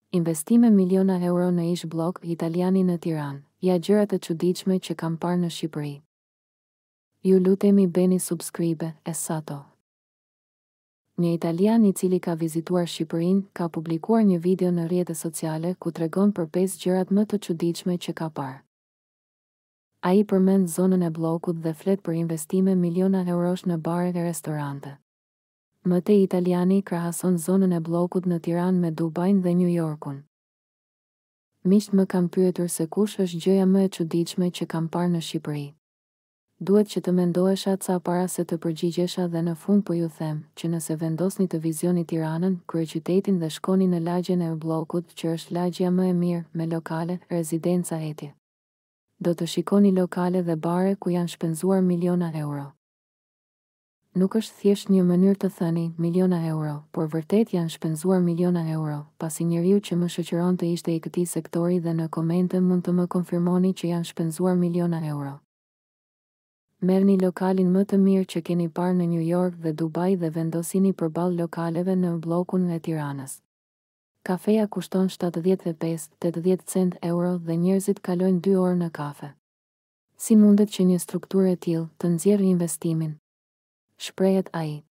Investime miliona euro në ish-Bllok, Italiani në Tiranë. Ja gjërat e çuditshme që kam parë në Shqipëri. Ju lutemi bëni subscribe, Essato. Një italian i cili ka vizituar Shqipërinë ka publikuar një video në rrjetet sociale ku tregon për 5 gjërat më të çuditshme që ka parë. Ai përmend zonën e bllokut dhe flet për investime miliona eurosh në bare e restorante. Më tej Italiani krahason zonën e bllokut në Tiranë me Dubajin dhe New Yorkun. Miqt më kam pyetur se kush është gjëja më e çuditshme që kam parë në Shqipëri. Duhet që të mendohesha ca para se të përgjigjesha dhe në fund po ju them që nëse vendosni të vizioni Tiranën, kryeqytetin dhe shkoni në lagjen e bllokut, që është lagja më e mirë, me lokale, rezidenca eti. Do të shikoni lokale dhe bare ku janë shpenzuar miliona euro. Nuk është thjesht një mënyrë të thëni miliona euro, por vërtet janë shpenzuar miliona euro, pasi njeriu që më shoqëron të ishte i këtij sektori dhe në komente mund të më konfirmoni që janë shpenzuar miliona euro. Merrni lokalin më të mirë që keni parë në New York dhe Dubai dhe vendosini përballë lokaleve në bllokun e Tiranës. Kafeja kushton 75-80 cent euro dhe njerëzit kalojnë 2 orë në kafe. Si mundet që një strukturë e tillë të nxjerrë investimin? Shprehet ai.